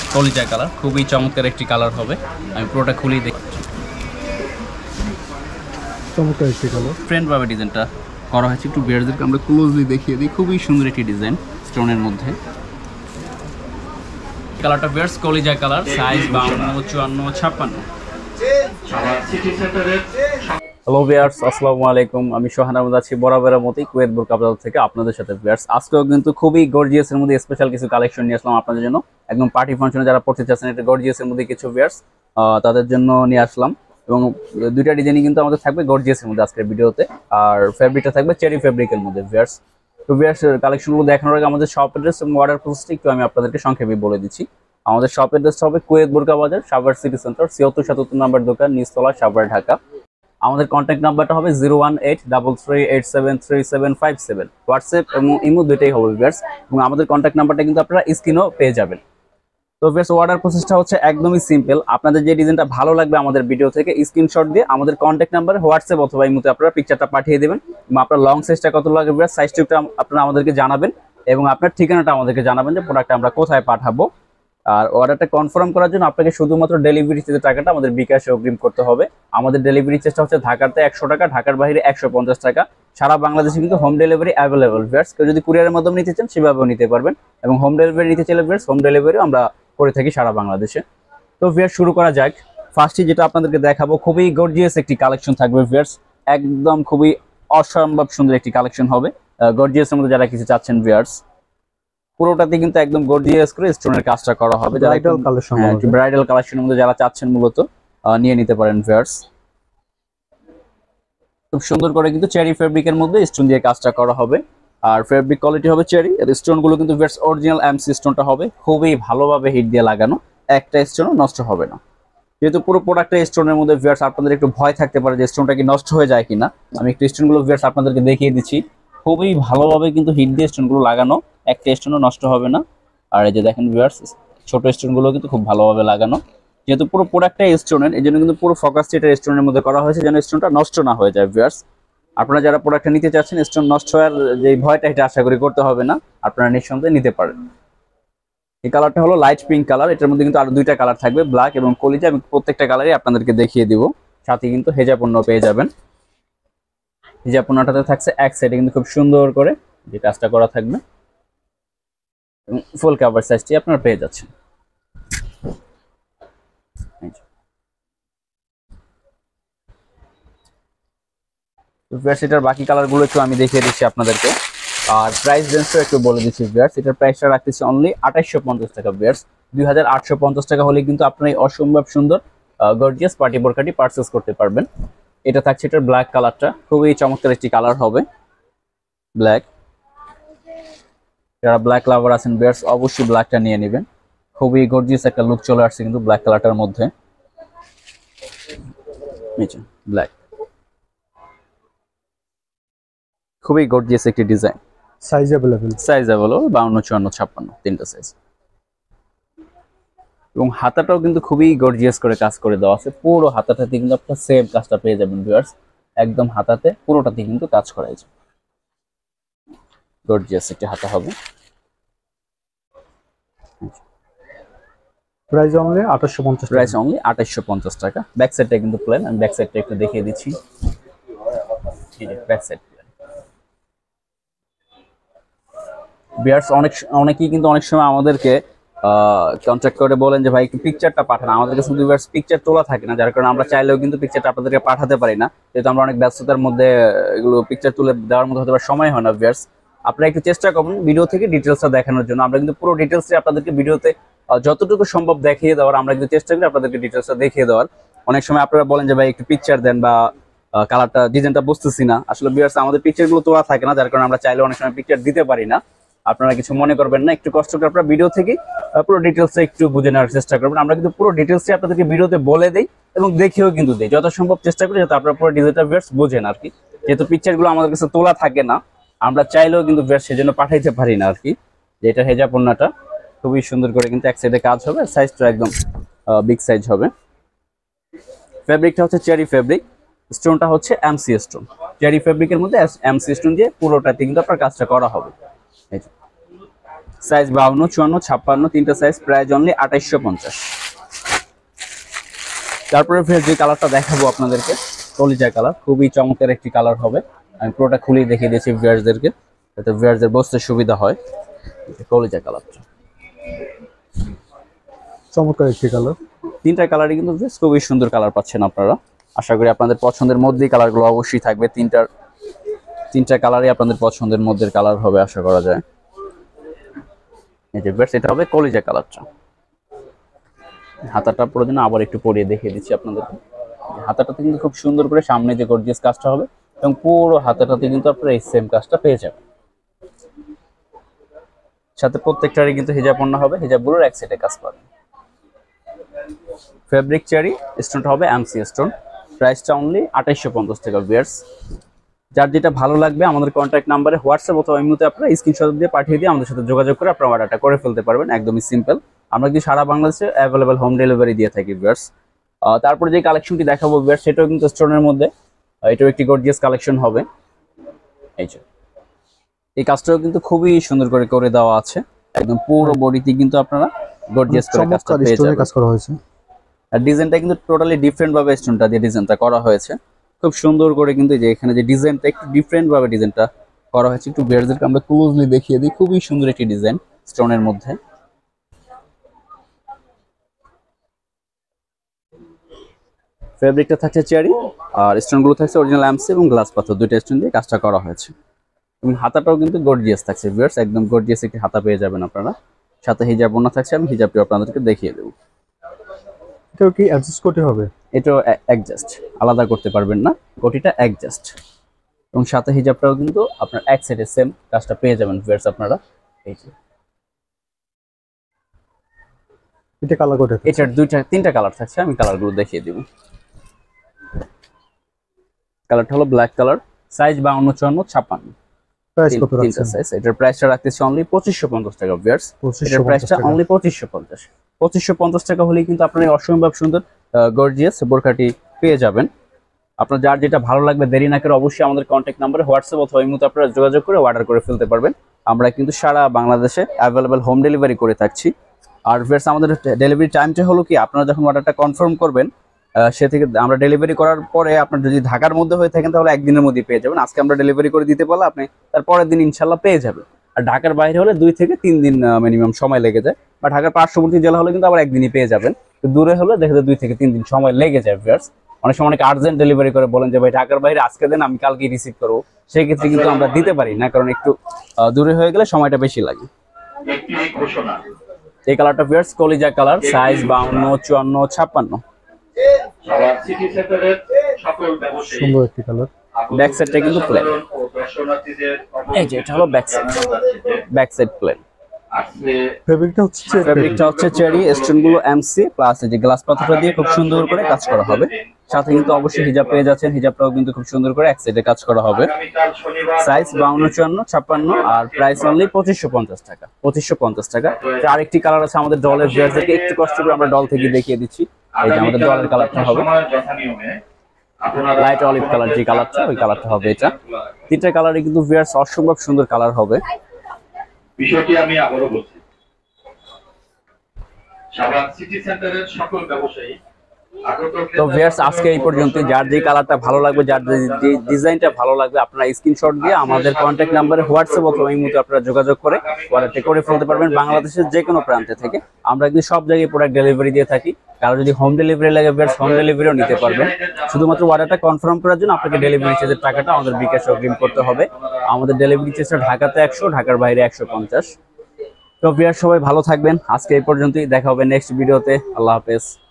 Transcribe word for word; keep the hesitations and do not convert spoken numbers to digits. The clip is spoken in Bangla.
কলিজা কালার, খুবই চমৎকার একটি কালার হবে। আমি পুরোটা খুলেই দেখি। চমৎকার একটি কালার, ফ্রেন্ড ভাবে ডিজাইনটা করা হয়েছে। একটু বিয়ারদেরকে আমরা ক্লোজলি দেখিয়ে দিই। খুবই সুন্দর একটি ডিজাইন স্টোনের মধ্যে। কালারটা বিয়ার্স কলিজা কালার, সাইজ বাউন্ন, চুয়ান্ন, ছাপ্পান্ন। হ্যালো ভিউয়ার্স, আসসালামু আলাইকুম। আমি সোহান আহমেদ আছি বরাবরের মতোই কুয়েত বোরকা বাজার থেকে আপনাদের সাথে। ভিউয়ার্স, আজকেও কিন্তু খুবই গর্জিয়াসের মধ্যে স্পেশাল কিছু কালেকশন নিয়ে আসলাম আপনাদের জন্য। একদম পার্টি ফাংশনে যারা পড়তে চাচ্ছেন এটা গর্জিয়াসের মধ্যে কিছু ভিউয়ার্স তাদের জন্য নিয়ে আসলাম। এবং দুইটা ডিজাইনই কিন্তু আমাদের থাকবে গর্জিয়াসের মধ্যে আজকের ভিডিওতে। আর ফেব্রিকটা থাকবে চেরি ফেব্রিকের মধ্যে ভিউয়ার্স। তো ভিউয়ার্স, কালেকশনগুলো দেখানোর আগে আমাদের শপ অ্যাড্রেস এবং অর্ডার প্রসেসটা একটু আমি আপনাদেরকে সংক্ষেপে বলে দিচ্ছি। আমাদের শপ অ্যাড্রেসটা হবে কুয়েত বোরকা বাজার, সাভার সিটি সেন্টার, ছিয়াত্তর সাতাত্তর নাম্বার দোকান, নিচতলা, সাভার, ঢাকা। আমাদের কন্ট্যাক্ট নাম্বারটা হবে zero one eight double three eight seven three seven five seven. WhatsApp এবং ইমো দুইটাই হবে ভিউয়ার্স। এবং আমাদের কন্ট্যাক্ট নাম্বারটা কিন্তু আপনারা স্ক্রিনেও পেয়ে যাবেন। তো ভিউয়ার্স, অর্ডার প্রসেসটা হচ্ছে একদমই সিম্পল। আপনাদের যে ডিজাইনটা ভালো লাগবে আমাদের ভিডিও থেকে স্ক্রিনশট দিয়ে আমাদের কন্ট্যাক্ট নাম্বারে হোয়াটসঅ্যাপ অথবা ইমোতে আপনারা পিকচারটা পাঠিয়ে দেবেন। এবং আপনার লং সাইজটা কত লাগবে ভিউয়ার্স, সাইজটা আপনারা আমাদেরকে জানাবেন এবং আপনার ঠিকানাটা আমাদেরকে জানাবেন যে প্রোডাক্টটা আমরা কোথায় পাঠাবো। আর অর্ডারটা কনফার্ম করার জন্য আপনাকে শুধুমাত্র ডেলিভারি চার্জের টাকাটা আমাদের বিকাশে অগ্রিম করতে হবে। আমাদের ডেলিভারি চার্জটা হচ্ছে ঢাকাতে একশো টাকা, ঢাকার বাইরে একশো পঞ্চাশ টাকা। সারা বাংলাদেশে কিন্তু হোম ডেলিভারি অ্যাভেলেবল ভিউয়ার্স। কেউ যদি কুরিয়ারের মাধ্যমে নিতে চান সেভাবেও নিতে পারবেন। এবং হোম ডেলিভারি নিতে চাইলে ভিউয়ার্স হোম ডেলিভারিও আমরা করে থাকি সারা বাংলাদেশে। তো ভিউয়ার্স, শুরু করা যাক। ফার্স্টে যেটা আপনাদেরকে দেখাবো খুবই গর্জিয়াস একটি কালেকশন থাকবে ভিউয়ার্স। একদম খুবই অসম্ভব সুন্দর একটি কালেকশন হবে। গর্জিয়াসের মধ্যে যারা কিছু চাচ্ছেন ভিউয়ার্স, পুরোটাতে কিন্তু একদম গর্জিয়াস করে স্টোনের কাজটা করা হবে। ব্রাইডাল কালেকশন, ব্রাইডাল কালেকশনের মধ্যে যারা চাচ্ছেন মূলত নিয়ে নিতে পারেন ভিউয়ার্স। খুব সুন্দর করে কিন্তু চেরি ফেব্রিকের মধ্যে স্টোন দিয়ে কাজটা করা হবে। আর ফেব্রিক কোয়ালিটি হবে চেরি। এর স্টোনগুলো কিন্তু ভিউয়ার্স অরিজিনাল এমসি স্টোনটা হবে, খুবই ভালোভাবে হিট দিয়ে লাগানো, একটা স্টোনও নষ্ট হবে না। যেহেতু পুরো প্রোডাক্টটা স্টোনের মধ্যে ভিউয়ার্স, আপনাদের একটু ভয় থাকতে পারে যে স্টোনটা কি নষ্ট হয়ে যায় কিনা। আমি একটু স্টোনগুলো ভিউয়ার্স আপনাদেরকে দেখিয়ে দিচ্ছি। খুবই ভালোভাবে কিন্তু হিট দিয়ে স্টোনগুলো লাগানো, একটা স্টোনও নষ্ট হবে না। আর এই যে দেখেন ভিউয়ার্স, ছোট স্টোনগুলো কিন্তু খুব ভালোভাবে লাগানো। যেহেতু পুরো প্রোডাক্টটা স্টোনের, এই জন্য কিন্তু পুরো ফোকাসটা এটা স্টোনের মধ্যে করা হয়েছে যেন স্টোনটা নষ্ট না হয়ে যায় ভিউয়ার্স। আপনারা যারা প্রোডাক্টটা নিতে চাচ্ছেন স্টোন নষ্ট হওয়ার যে ভয়টা এটা আশা করি করতে হবে না, আপনারা নিঃসন্দেহে নিতে পারেন। এই কালারটা হলো লাইট পিঙ্ক কালার। এটার মধ্যে কিন্তু আরো দুইটা কালার থাকবে, ব্ল্যাক এবং কলিজা। আমি প্রত্যেকটা কালারই আপনাদেরকে দেখিয়ে দিব। সাথে কিন্তু হেজাপণ্য পেয়ে যাবেন। হেজাপণ্যটাতে থাকছে এক সাইডে কিন্তু খুব সুন্দর করে যে কাজটা করা থাকবে এবং ফুল কভার সাইজটি আপনারা পেয়ে যাচ্ছেন। এটার বাকি কালারগুলো একটু আমি দেখিয়ে দিচ্ছি আপনাদেরকে। আর প্রাইস রেঞ্জটা একটু বলে দিচ্ছি ভিউয়ার্স। এটার প্রাইসটা রাখতেছি অনলি আঠাইশশো পঞ্চাশ টাকা ভিউয়ার্স। দুই হাজার আটশো পঞ্চাশ টাকা হলে কিন্তু আপনারা এই অসম্ভব সুন্দর গর্জিয়াস পার্টি বোরকাটি পারচেস করতে পারবেন। এটা থাকছে এটার ব্ল্যাক কালারটা, খুবই চমৎকার একটি কালার হবে ব্ল্যাক। যারা ব্ল্যাক লাভার আছেন ভিউয়ার্স অবশ্যই ব্ল্যাকটা নিয়ে নেবেন। খুবই গর্জিয়াস একটা লুক চলে আসছে কিন্তু ব্ল্যাক কালারটার মধ্যে। ব্ল্যাক খুবই গর্জিয়াস একটি design. Size available, size available বাউন্ন, চুয়ান্ন, ছাপ্পান্ন তিনটা সাইজ। এবং হাতাটাও কিন্তু খুবই গর্জিয়াস করে কাজ করে দেওয়া আছে। পুরো হাতাটাতে কিন্তু আপনারা সেম কাজটা পেয়ে যাবেন ভিউয়ার্স। একদম হাতাতে পুরোটাতে কিন্তু কাজ করা হয়েছে। গর্জিয়াস একটি হাতা হবে। প্রাইস অনলি আঠাইশশো পঞ্চাশ, প্রাইস অনলি আঠাইশশো পঞ্চাশ টাকা। ব্যাক সাইডটা কিন্তু প্লেন। আমি ব্যাক সাইডটা একটু দেখিয়ে দিচ্ছি। এই যে ব্যাক সাইড প্লেন। ভিউয়ার্স, অনেক অনেকেই কিন্তু অনেক সময় আমাদেরকে কন্ট্যাক্ট করে বলেন যে ভাই একটু পিকচারটা পাঠান। আমাদের কাছে কিন্তু ভিউয়ার্স পিকচার তোলা থাকে না, যার কারণে আমরা চাইলেও কিন্তু পিকচারটা আপনাদেরকে পাঠাতে পারি না। যেহেতু আমরা অনেক ব্যস্ততার মধ্যে এগুলো পিকচার তুলে দেওয়ার মধ্যে হয়তো সময় হয় না ভিউয়ার্স। আপনারা একটু চেষ্টা করুন ভিডিও থেকে ডিটেলসটা দেখানোর জন্য। আমরা কিন্তু পুরো ডিটেলসটা আপনাদেরকে ভিডিওতে যতটুকু সম্ভব দেখিয়ে দেওয়ার আমরা কিন্তু চেষ্টা করি আপনাদেরকে ডিটেলসটা দেখিয়ে দেওয়ার। অনেক সময় আপনারা বলেন যে ভাই একটু পিকচার দেন বা কালারটা ডিজাইনটা বুঝতেছি না। আসলে ভিউয়ার্স আমাদের পিকচারগুলো তোলা থাকে না, যার কারণে আমরা চাইলেও অনেক সময় পিকচার দিতে পারি না। আপনারা কিছু মনে করবেন না, একটু কষ্ট করে আপনারা ভিডিও থেকে পুরো ডিটেলসটা একটু বুঝে নেওয়ার চেষ্টা করবেন। আমরা কিন্তু পুরো ডিটেলসটা আপনাদেরকে ভিডিওতে বলে দেই এবং দেখেও কিন্তু দেই, যত সম্ভব চেষ্টা করি যাতে আপনারা পুরো ডিজাইনটা ভিউয়ার্স বুঝেন আর কি। যেহেতু পিকচারগুলো আমাদের কাছে তোলা থাকে না, আমরা চাইলেও কিন্তু ভিউয়ার্স সেজন্য পাঠাইতে পারি না আর কি। যে এটা হেজাপণ্যটা খুবই সুন্দর করে কিন্তু এক সাইডে কাজ হবে, সাইজটা একদম বিগ সাইজ হবে। ফেব্রিকটা হচ্ছে চেরি ফেব্রিক, স্টোনটা হচ্ছে এমসি স্টোন। চেরি ফেব্রিকের মধ্যে এমসি স্টোন দিয়ে পুরোটাতে কিন্তু আপনার কাজটা করা হবে। সাইজ বাউন্ন, চুয়ান্ন, ছাপ্পান্ন, তিনটা সাইজ, প্রাইস অনলি আঠাইশশো পঞ্চাশ। তারপরে ফের যে কালারটা দেখাবো আপনাদেরকে, কলিজা কালার, খুবই চমৎকার একটি কালার হবে। আমি পুরোটা খুলেই দেখিয়ে দিয়েছি ভিউয়ার্সদেরকে, যাতে ভিউয়ার্সদের বুঝতে সুবিধা হয়। কলিজা কালারটা চমৎকার একটি কালার। তিনটা কালারই কিন্তু খুবই সুন্দর কালার পাচ্ছেন আপনারা। আশা করি আপনাদের পছন্দের মধ্যেই কালারগুলো অবশ্যই থাকবে। তিনটার তিনটা কালারই আপনাদের পছন্দের মধ্যে কালার হবে আশা করা যায়। এই যে ভিউয়ার্স, এটা হবে কলিজা কালারটা। হাতাটা প্রয়োজন আবার একটু পরিয়ে দেখিয়ে দিচ্ছি আপনাদেরকে। হাতাটাতে কিন্তু খুব সুন্দর করে সামনে যে গর্জিয়াস কাজটা হবে এবং পুরো হাতাটাতে কিন্তু আপনারা এই সেম কাজটা পেয়ে যাবেন। সাথে প্রত্যেকটারই কিন্তু হিজাব পণ্য হবে, হিজাবগুলোর এক সাইডে কাজ পাবেন। ফেব্রিক চেরি, স্টোনটা হবে এমসি স্টোন। প্রাইসটা অনলি আঠাইশশো পঞ্চাশ টাকা ভিউয়ার্স। যার যেটা ভালো লাগবে আমাদের কন্ট্যাক্ট নাম্বারে হোয়াটসঅ্যাপ অথবা ইমোতে আপনারা স্ক্রিনশট দিয়ে পাঠিয়ে দিয়ে আমাদের সাথে যোগাযোগ করে আপনারা অর্ডারটা করে ফেলতে পারবেন। একদমই সিম্পল। আমরা কিন্তু সারা বাংলাদেশে অ্যাভেলেবেল হোম ডেলিভারি দিয়ে থাকি ভিউয়ার্স। তারপরে যে কালেকশনটি দেখাবো ভিউয়ার্স, সেটাও কিন্তু স্টোনের মধ্যে, এটাও একটি গর্জিয়াস কালেকশন হবে। এই যে এই কাজটাও কিন্তু খুবই সুন্দর করে করে দেওয়া আছে, একদম পুরো বডিতে কিন্তু আপনারা গর্জিয়াস করে কাজটা পেয়ে যাবেন। কাজ করা হয়েছে আর ডিজাইনটা কিন্তু টোটালি ডিফারেন্ট ভাবে স্টোনটা দিয়ে ডিজাইনটা করা হয়েছে, খুব সুন্দর করে। কিন্তু যে এখানে যে ডিজাইনটা একটু ডিফারেন্ট ভাবে ডিজাইনটা করা হয়েছে, একটু ভিউয়ারদেরকে আমরা ক্লোজলি দেখিয়ে দিই। খুবই সুন্দর একটি ডিজাইন স্টোনের মধ্যে। ফেব্রিকটা থাকছে চেরি আর স্টোনগুলো থাকছে অরিজিনাল এমসি এবং গ্লাস পাথর, দুইটা স্টোন দিয়ে কাজটা করা হয়েছে। এবং হাতাটাও কিন্তু গর্জিয়াস থাকছে ভিউয়ার্স, একদম গর্জিয়াস একটি হাতা পেয়ে যাবেন আপনারা। সাথে হিজাব ওনা থাকছে, আমি হিজাবটি আপনাদেরকে দেখিয়ে দেবো। এটাও কি অ্যাডজাস্ট করতে হবে? এটাও অ্যাডজাস্ট, আলাদা করতে পারবেন না, কোটিটা অ্যাডজাস্ট। এবং সাথে হিজাবটাও কিন্তু আপনার এক সাইডে সেম কাজটা পেয়ে যাবেন ভিউয়ার্স আপনারা। এই যে এটা কালার কোড, এটার দুইটা তিনটা কালার থাকছে, আমি কালারগুলো দেখিয়ে দিব। কালারটা হলো ব্ল্যাক কালার, সাইজ বাউন্ন, চুয়ান্ন, ছাপ্পান্ন, প্রাইস কত তিনটা রাখছেন? সাইজ। এটার প্রাইসটা রাখতেছি অনলি পঁচিশশো পঞ্চাশ টাকা ভিউয়ার্স। এটার প্রাইসটা অনলি পঁচিশশো পঞ্চাশ। পঁচিশশো পঞ্চাশ টাকা হলেই কিন্তু আপনারা অসম্ভব সুন্দর গর্জিয়াস বোরকাটি পেয়ে যাবেন। আপনার যার যেটা ভালো লাগবে দেরি না করে অবশ্যই আমাদের কন্ট্যাক্ট নাম্বারে হোয়াটসঅ্যাপ অথবা ইমোতে আপনারা যোগাযোগ করে অর্ডার করে ফেলতে পারবেন। আমরা কিন্তু সারা বাংলাদেশে অ্যাভেলেবেল হোম ডেলিভারি করে থাকছি। আর ভিউয়ার্স, আমাদের ডেলিভারি টাইমটা হলো কি, আপনারা যখন অর্ডারটা কনফার্ম করবেন সে থেকে আমরা ডেলিভারি করার পরে আপনার যদি ঢাকার মধ্যে হয়ে থাকেন তাহলে একদিনের মধ্যে পেয়ে যাবেন। আজকে আমরা ডেলিভারি করে দিতে পারলে আপনি তার পরের দিন ইনশাল্লাহ পেয়ে যাবেন। আর ঢাকার বাইরে হলে দুই থেকে তিন দিন মিনিমাম সময় লেগে যায়, বা ঢাকার পার্শ্ববর্তী জেলা হলে কিন্তু আবার একদিনই পেয়ে যাবেন। দূরে হলে দেখা যায় দুই থেকে তিন দিন সময় লেগে যায় ভিউয়ার্স। অনেক সময় অনেক আর্জেন্ট ডেলিভারি করে বলেন যে ভাই ঢাকার বাইরে আজকে দেন, আমি কালকে রিসিভ করবো, সেই ক্ষেত্রে কিন্তু আমরা দিতে পারি না, কারণ একটু দূরে হয়ে গেলে সময়টা বেশি লাগে। এই কালারটা ভিউয়ার্স কলিজা কালার, সাইজ বাউন্ন, চুয়ান্ন, ছাপ্পান্ন। সুন্দর একটি কালার। ব্যাক সাইডটা কিন্তু প্লেন। এই যে এটা হলো back side, back side plain. ফেব্রিকটা হচ্ছে ফেব্রিকটা হচ্ছে চেরি, স্টোনগুলো এমসি প্লাস এই যে গ্লাস পাথরটা দিয়ে খুব সুন্দর করে কাজ করা হবে। সাথে কিন্তু অবশ্যই হিজাব পেয়ে যাচ্ছেন, হিজাবটাও কিন্তু খুব সুন্দর করে এক সাইডে কাজ করা হবে। সাইজ বাউন্ন, চুয়ান্ন, ছাপ্পান্ন আর প্রাইস অনলি পঁচিশশো পঞ্চাশ টাকা। পঁচিশশো পঞ্চাশ টাকা। আরেকটি কালার আছে আমাদের ডলের ভিউয়ারদেরকে একটু কষ্ট করে আমরা ডল থেকে দেখিয়ে দিচ্ছি। এই যে আমাদের ডলের কালারটা হবে লাইট অলিভ কালার, যে কালারটা ওই কালারটা হবে এটা। তিনটা কালারই কিন্তু ভিউয়ার্স অসম্ভব সুন্দর কালার হবে। বিষয়টি আমি আবারও বলছি, সাভার সিটি সেন্টারের সকল ব্যবসায়ী তো ভিউয়ার্স আজকে এই পর্যন্ত। যার যে কালারটা ভালো লাগবে, যার যে ডিজাইনটা ভালো লাগবে, আপনারা স্ক্রিনশট দিয়ে আমাদের কন্ট্যাক্ট নাম্বারে হোয়াটসঅ্যাপ অথবা ইমোতে আপনারা যোগাযোগ করে অর্ডারটা করে ফেলতে পারবেন বাংলাদেশের যে কোনো প্রান্তে থেকে। আমরা কিন্তু সব জায়গায় প্রোডাক্ট ডেলিভারি দিয়ে থাকি। কারো যদি হোম ডেলিভারি লাগে ভিউয়ার্স, হোম ডেলিভারিও নিতে পারবেন। শুধুমাত্র অর্ডারটা কনফার্ম করার জন্য আপনাকে ডেলিভারি চার্জের টাকাটা আমাদের বিকাশে অগ্রিম করতে হবে। আমাদের ডেলিভারি চার্জটা ঢাকাতে একশো, ঢাকার বাইরে একশো পঞ্চাশ। তো ভিউয়ার্স সবাই ভালো থাকবেন। আজকে এই পর্যন্তই, দেখা হবে নেক্সট ভিডিওতে। আল্লাহ হাফেজ।